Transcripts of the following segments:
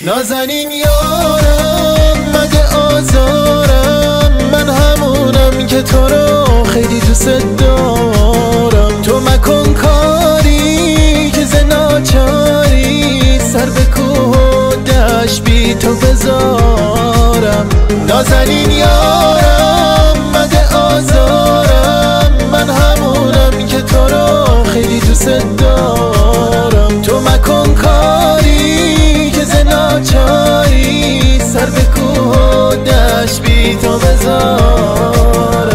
نازنین یارم مده آزارم، من همونم که تو رو خیلی دوست دارم. تو مکن کاری که ز ناچاری سر به کوه و دشت بی تو بذارم. نازنین یارم مده آزارم، من همونم که تو رو خیلی دوست دارم. تو مکن کاری که ز ناچاری سر به کوه و دشت بی تو بذارم.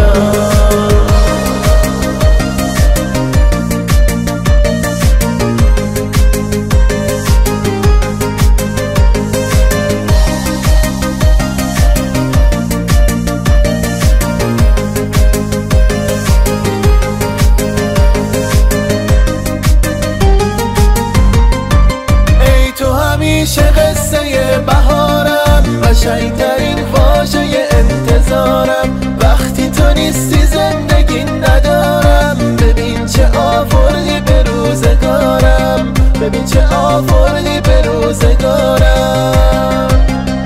همیشه قصه بهارم، قشنگترین واژه انتظارم. وقتی تو نیستی زندگی ندارم، ببین چه آوردی به روزگارم، ببین چه آوردی به روزگارم.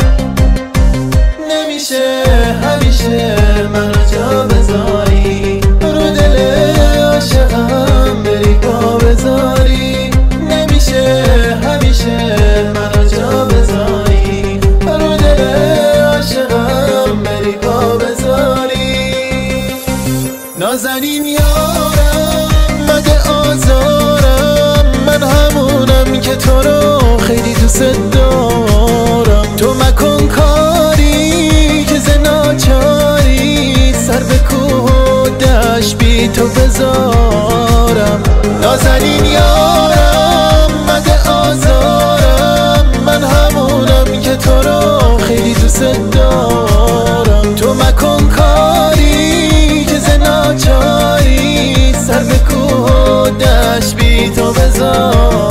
نمیشه همیشه من جا بذاری، رو دل عاشقم بری پا بذاری. نمیشه همیشه من جا بذاری، رو دل عاشقم بری پا بذاری. نازنین یارم مده آزارم، من همونم که تو رو خیلی دوست دارم. تو مکن کاری که ز ناچاری سر به کوه و دشت بی تو بذارم. نازنین یارم مده آزارم، من همونم که تو رو خیلی دوست دارم. تو مکن کاری که ز ناچاری سر به کوه و دشت بی تو بذارم.